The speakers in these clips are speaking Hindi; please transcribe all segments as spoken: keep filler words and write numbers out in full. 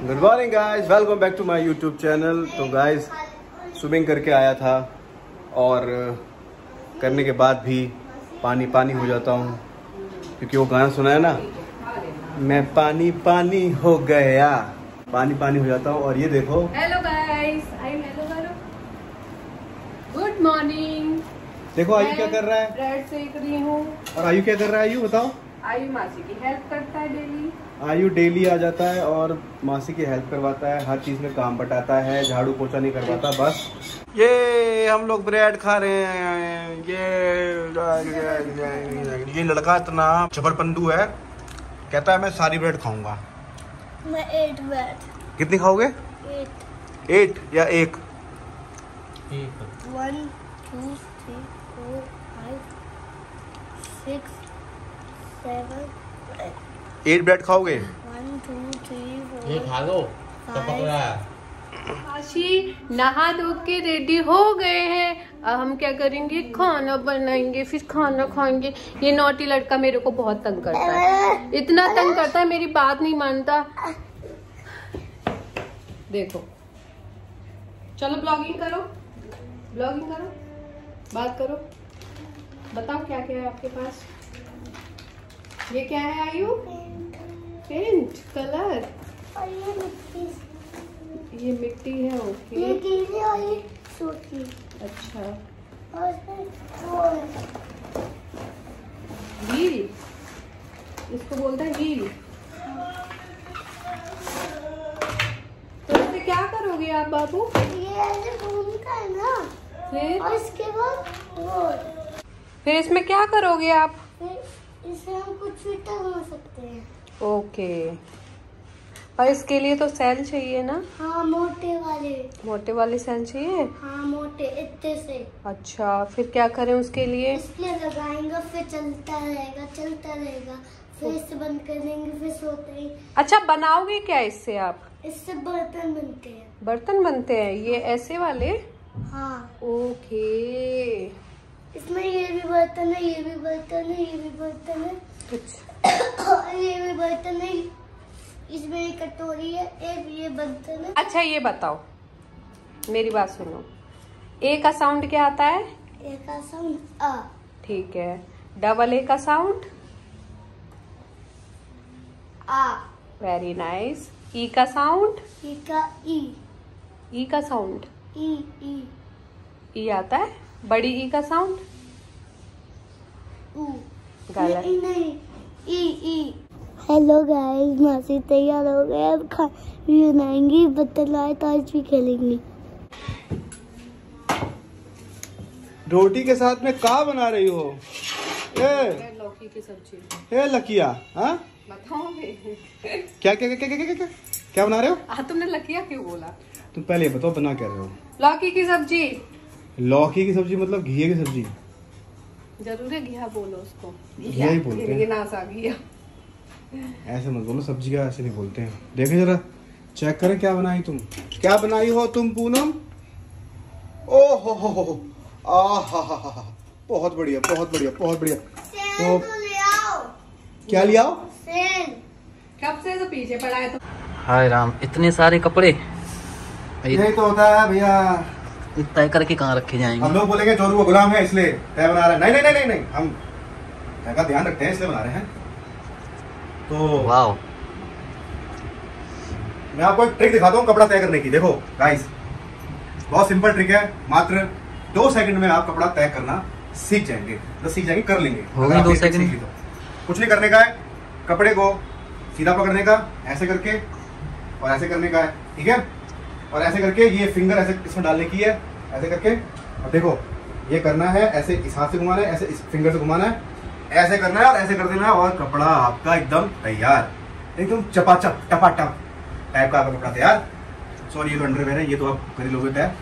Good morning guys, welcome back to my YouTube channel. तो गाइस स्विमिंग करके आया था और करने के बाद भी पानी पानी हो जाता हूँ, क्योंकि वो गाना सुना है ना, मैं पानी पानी हो गया, पानी पानी हो जाता हूँ। और ये देखो, hello guys, I am hello करो, गुड मॉर्निंग। देखो आयु क्या कर रहा है, ब्रेड सेक रही हूँ। और आयु क्या कर रहा है, आयु बताओ। आयु मासी की हेल्प करता है डेली। आयु डेली आ जाता है और मासी की हेल्प करवाता है, हर चीज में काम बटाता है, झाड़ू पोछा नहीं करवाता। बस ये हम लोग ब्रेड खा रहे हैं। ये ये लड़का इतना चपड़पंडू है, कहता है मैं सारी ब्रेड खाऊंगा। मैं एट ब्रेड। कितनी खाओगे? एट। एट या एक? One two three four five six seven eight bread खाओगे? वन टू थ्री फोर ये खा लो तो पकड़ा। आशी नहा धो के रेडी हो गए हैं। अब हम क्या करेंगे, खाना बनाएंगे, फिर खाना खाएंगे। ये नौटी लड़का मेरे को बहुत तंग करता है, इतना तंग करता है, मेरी बात नहीं मानता। देखो, चलो ब्लॉगिंग करो, ब्लॉगिंग करो, बात करो, बताओ क्या क्या है आपके पास। ये क्या है आयु? Paint colour. और ये मिट्टी, ये मिट्टी है। ओके, ये गीली और ये सूखी। अच्छा, और वो व्हील, इसको बोलता है व्हील। तो इससे क्या करोगे आप बाबू? ये ऐसे घूमता है ना, फिर और इसके बाद वो फिर इसमें क्या करोगे आप? फिर इसे हम कुछ भी टंगा सकते हैं। ओके, और इसके लिए तो सेल चाहिए ना? हाँ, मोटे वाले। मोटे वाले सेल चाहिए। हाँ, मोटे इतने से। अच्छा, फिर क्या करें उसके लिए? इसलिए लगाएंगे, फिर चलता रहेगा, चलता रहेगा, फिर इसे बंद कर देंगे, फिर सोते ही। अच्छा, बनाओगे क्या इससे आप? इससे बर्तन बनते हैं। बर्तन बनते हैं ये ऐसे वाले? हाँ, ओके। इसमें ये भी बर्तन है, ये भी बर्तन है, ये भी बर्तन है, अच्छा, ये भी बर्तन है, इसमें एक कटोरी है, एक ये बर्तन है। अच्छा ये बताओ, मेरी बात सुनो, ए का साउंड क्या आता है? ए का साउंड आ। ठीक है, डबल ए का साउंड? आ। Very nice. ई का साउंड? ई का ई। ई का साउंड? ई ई ई आता है। बड़ी ई का साउंड? ऊ। गलत। नहीं नहीं, ई ई। हेलो गाइस, मासी तैयार हो गए, अब खा बनाएंगी, बतलाए तो आज भी खेलेंगे। रोटी के साथ में क्या बना रही हो? ए, लौकी की सब्जी। ए लकिया, हाँ बताओगे? क्या क्या क्या क्या क्या क्या क्या बना रहे हो? आ, तुमने लकिया क्यों बोला? तुम पहले ये बताओ बना क्या रहे हो? लौकी की सब्जी। लौकी की सब्जी मतलब घिये की सब्जी? जरूर है, घिया बोलो उसको। घिया ही बोलते हैं। नासा घिया। ऐसे मत बोलो, सब्जी का ऐसे नहीं बोलते हैं। देखे जरा, चेक करें क्या बनाई तुम, क्या बनाई हो तुम पूनम? ओ हो हो हो आ हा हा हा, बहुत बढ़िया बहुत बढ़िया बहुत बढ़िया। तो ले आओ। क्या लिया? सेल। कब से तो पीछे पड़ा है तो। हाय राम, इतने सारे कपड़े यही तो होता है भैया, तय करके कहाँ रखे हम जाएंगे? लोग बोलेंगे चोरू का गुलाम है इसलिए तय बना रहा है। नहीं नहीं नहीं नहीं नहीं, हम तय का ध्यान रखते हैं इसलिए बना रहे हैं। तो वाह, मैं आपको एक ट्रिक दिखाता हूँ कपड़ा तय करने की। देखो गाइस, बहुत सिंपल ट्रिक है, मात्र दो सेकंड में आप कपड़ा तय करना सीख जाएंगे। तो सीख जाएंगे, कर लेंगे। हो गई दो सेकंड। तो कुछ नहीं करने का है, कपड़े को सीधा पकड़ने का, ऐसे करके और ऐसे करने का है, ठीक है? और ऐसे करके ये फिंगर ऐसे इसमें डालने की है, ऐसे करके। और देखो ये करना है, ऐसे इस हाथ से घुमाना है, ऐसे इस फिंगर से घुमाना है, ऐसे करना है और ऐसे कर देना है, और कपड़ा आपका एकदम तैयार, एकदम चपाचप टपाटप टाइप का आपका कपड़ा तैयार। सॉरी, ये तो अंडरवेयर है, ये तो आप कर ही लोगे तैयार।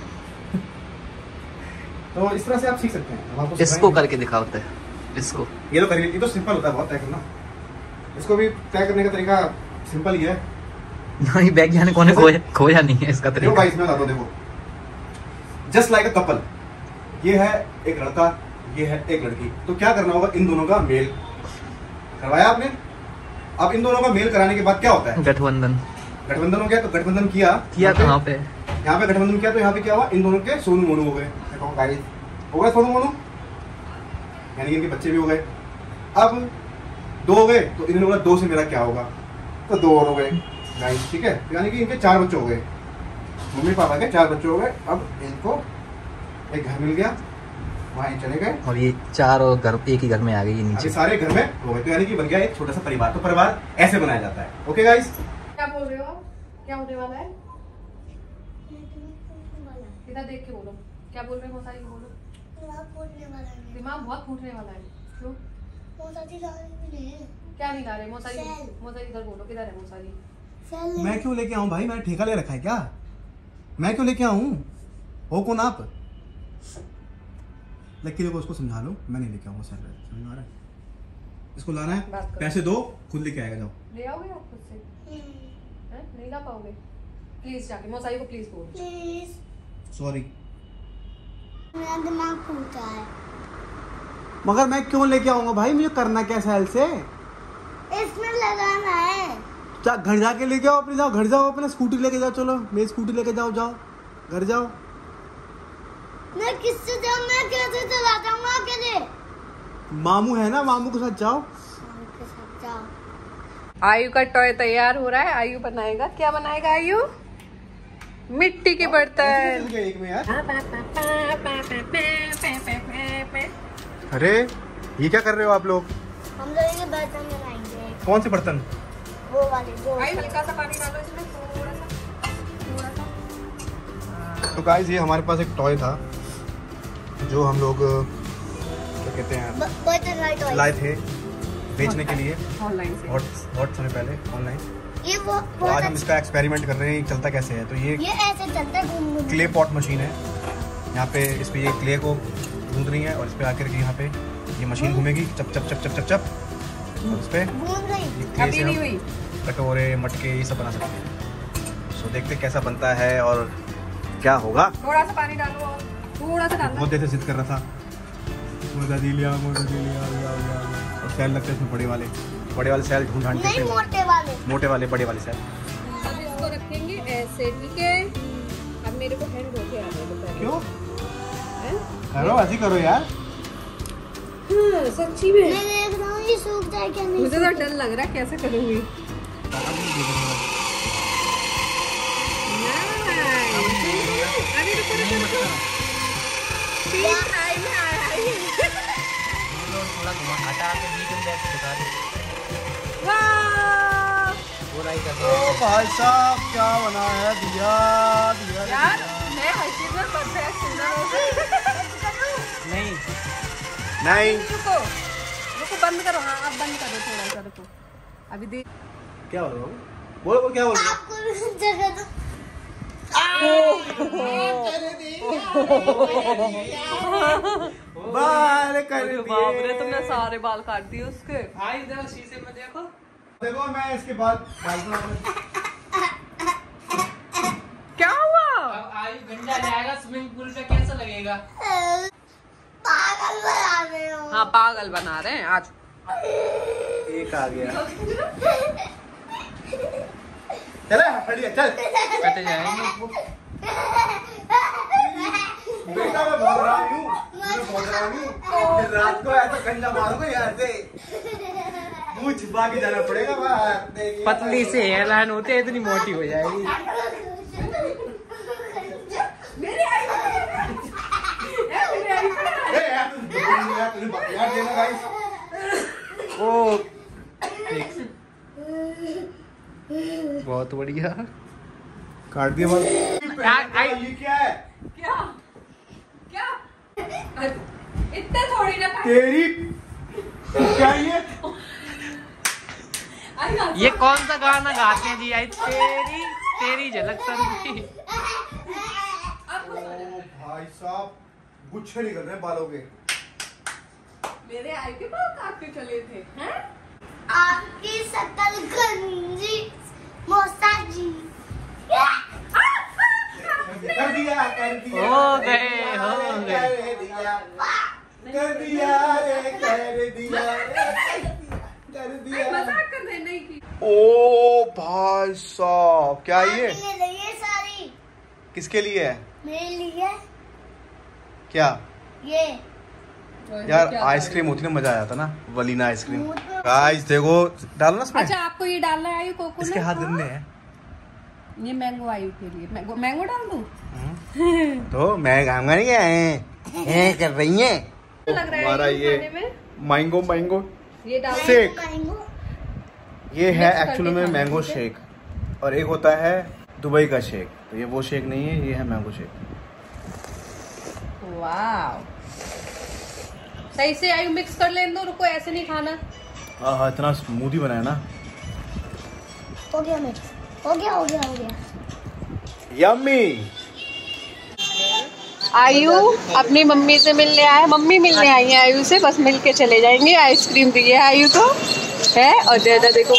तो इस तरह से आप सीख सकते हैं। हम आपको इसको सिखाएंगे। करके दिखाते हैं इसको। ये तो कर ये तो सिंपल होता है बहुत तय करना। इसको भी तय करने का तरीका सिंपल ही है। नहीं, वैज्ञानिकों ने खोया खोया नहीं है इसका देखो तरीका। भाई, इसमें बताता हूं, देखो जस्ट लाइक अ कपल, ये है एक लड़का, ये है एक लड़की। तो क्या करना होगा, इन दोनों का मेल करवाया आपने। अब इन दोनों का मेल कराने के बाद क्या होता है? गठबंधन। गठबंधन हो गया, तो गठबंधन किया किया कहाँ पे? यहाँ पे गठबंधन किया, तो यहाँ पे क्या हुआ, इन दोनों के सोनू मोनू हो गए। देखो गाइस, हो गए सोनू मोनू, यानी कि इनके बच्चे भी हो गए। अब दो हो गए, तो इन्होंने बोला दो से मेरा क्या होगा, तो दो और हो गए गाइस, ठीक है। यानी कि इनके चार बच्चे हो गए, मम्मी पापा के चार बच्चे हो गए। अब इनको एक घर मिल गया, वहाँ चले गए, और ये चार और घर एक ही घर में आ गई, ये नीचे सारे घर में हो गए। तो यानी कि बन गया एक छोटा सा परिवार। तो परिवार ऐसे बनाया जाता है। ओके गाइस, क्या बोल रहे हो आप? क्या होने वाला है? इधर देख के बोलो, क्या बोल रहे हो मौसा जी? बोलो। दिमाग बहुत फूटने वाला है। क्यों? क्या नहीं ला रहे मौसा जी? मौसा जी इधर बोलो, किधर है मौसा जी? मैं क्यों लेके आऊं भाई, मैंने ठेका ले रखा है क्या? मैं क्यों लेके आऊं? हो कौन आप? लक्की देखो, उसको समझा लो, मैं नहीं लेके आऊंगा सर, समझ आ रहा है? इसको लाना है, पैसे दो, खुद लेके आएगा। जाओ ले आओगे आप खुद से? हैं? नहीं ला पाओगे? प्लीज जाके मौसा जी को प्लीज बोलो। Please, sorry. मेरा दिमाग फूटा है। मगर मैं क्यों लेके आऊंगा भाई, मुझे करना क्या साल से? इसमें लगाना है। जा घर जाके लेके आओ, अपने जाओ घर जाओ, अपना स्कूटी लेके जाओ, चलो मेरी स्कूटी लेके जाओ, जाओ घर जाओ। मैं किससे जाऊँ? मैं कैसे चला जाऊंगा अकेले? मामू है ना, मामू के साथ जाओ। मामू के साथ जाओ। आयु का टॉय तैयार हो रहा है। आयु बनाएगा, क्या बनाएगा आयु? मिट्टी के बर्तन। एक में यार। अरे ये क्या कर रहे हो आप लोग? हम लोग ये बर्तन बनाएंगे। कौन से बर्तन? वो वाले जो। आयु हल्का सा पानी डालो इसमें, थोड़ा सा थोड़ा सा। तो गाइस, ये हमारे पास एक टॉय था जो हम लोग क्या कहते हैं बर्तन लाए थे बेचने के लिए ऑनलाइन से बहुत बहुत समय पहले ऑनलाइन। ये वो तो आज हम इसका एक्सपेरिमेंट कर रहे हैं, चलता कैसे है। तो ये ये ऐसे चलता है घूम घूम। क्ले पॉट मशीन है। यहाँ पे इस पे ये क्ले को गूंद रही है, और इस पे आकर के यहाँ पे ये मशीन घूमेगी, चप चप चप चप चप चप, और इस पे घूम रही। ये क्ले अभी से नहीं हम हुई। कटोरे मटके ये सब बना सकते हैं। सो देखते कैसा बनता है और क्या होगा। थोड़ा सा पानी डालो और थोड़ा सा डालना। बहुत देर से जिद कर रहा था, मोटा दी लिया मोटा दी लिया, लिया, लिया, लिया। और सेल लगते हैं इसमें बड़े वाले, बड़े वाले सेल ढूंढ ढांड के, नहीं मोटे वाले, मोटे वाले बड़े वाले सेल। अब इसको रखेंगे ऐसे, ठीक है। अब मेरे को हैंड धो के आ रहा है। क्यों? हैं? करो ऐसे करो यार। हाँ, सच्ची में मैं देख रहा हूँ ये सूख जाए क्या नहीं। मुझे तो डर लग रहा है कैसे करूंगी। अरे रुको रुको रुको, तीन ट्राई में आया है ये। थोड़ा घुमा हटा के बीच में बैठ दिखा दे। वाह पूरा ही कर ओ भाई साहब, क्या बना है दिया दिया यार, मैं हर चीज में परफेक्ट सुंदर हो गई। नहीं नहीं। रुको रुको, बंद करो। हाँ अब बंद करो, थोड़ा सा रुको। अभी देख, क्या बोल रहा हूँ? बोलो बोलो, क्या बोल रहे हो? आपको जगह दो। बाल कर बाप रे, तुमने सारे बाल काट दिए उसके। आई इधर शीशे में देखो। देखो मैं इसके बाद क्या हुआ? अब आयु गंजा जाएगा स्विमिंग पूल पे, कैसा लगेगा? पागल बना रहे हो। हाँ पागल बना रहे हैं आज। एक आ गया। चले हटिए, चल कट जाएंगे। बेटा मैं भाग रहा हूँ, मैं भाग रहा हूँ। रात को ऐसा गंजा मारूंगा यहाँ से, मुँह छिपा के जाना पड़ेगा बाहर। पतली से एयरलाइन होते इतनी मोटी हो जाएगी। मेरी आई मेरी आई ए यार तुम यार देना गाइस। ओ बहुत बढ़िया काट दिया बाल। ये क्या है? क्या क्या इतने थोड़ी ना काट- तेरी क्या ये? आई ना, ये कौन सा गाना गाते हैं जी? आई तेरी तेरी झलक तरुणी। अब ओ भाई साहब, गुच्छे निकल रहे हैं बालों के। मेरे आई के बाल काट के चले थे हैं? आपकी शक्ल गंजी मौसा जी। कर दिया कर दिया हो गए, हो गए। कर दिया कर दिया रे कर दिया रे कर दिया। मजाक कर रहे नहीं थी। ओ भाई साहब, क्या ये ये सारी किसके लिए है? मेरे लिए। क्या ये यार आइसक्रीम होती ना मजा आ जाता ना, वलीना आइसक्रीम। गाइस देखो, डालना इसमें। अच्छा आपको ये डालना है आयु कोकोनट? इसके हाथ गंदे हैं। ये मैंगो आयु के लिए। मैंगो, मैंगो डाल दूं? तो मैं खाऊंगा नहीं, क्या है कर रही है लग रहा है हमारा ये खाने में? मैंगो मैंगो ये डाल शेक। मैंगो ये है Mix एक्चुअली करके में खाना, मैंगो ठीक है? शेक, और एक होता है दुबई का शेक। तो ये वो शेक नहीं है, ये है मैंगो शेक। वाव, सही से आयु मिक्स कर लेने दो, रुको ऐसे नहीं खाना। हाँ हाँ, इतना स्मूदी बनाया ना। हो गया मिक्स, हो गया हो गया हो गया। यम्मी। आयु अपनी मम्मी से मिलने आए, मम्मी मिलने आई है आयु से, बस मिल के चले जाएंगे। आइसक्रीम दी है आयु को है, और दादा देखो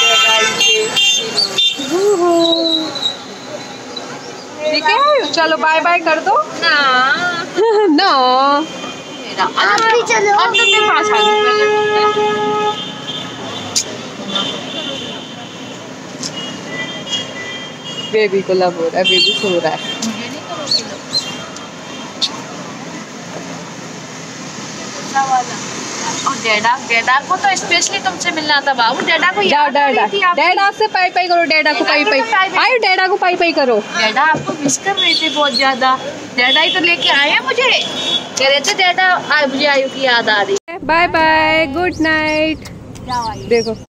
ठीक है आयु, चलो बाय बाय कर दो ना। ना आप भी चलो। अब तो मेरे पास आ गई। बेबी को लव हो रहा है, बेबी सो रहा है। और डैडा डैडा को तो स्पेशली तुमसे मिलना था बाबू। डैडा को डैडा डैडा डैडा से पाई पाई करो, डैडा को पाई पाई आयु, डैडा को पाई पाई करो। डैडा आपको मिस कर रहे थे बहुत ज्यादा। डैडा ही तो लेके आए हैं मुझे, कह रहे थे डैडा मुझे आयु की याद आ रही। Bye bye, good night. देखो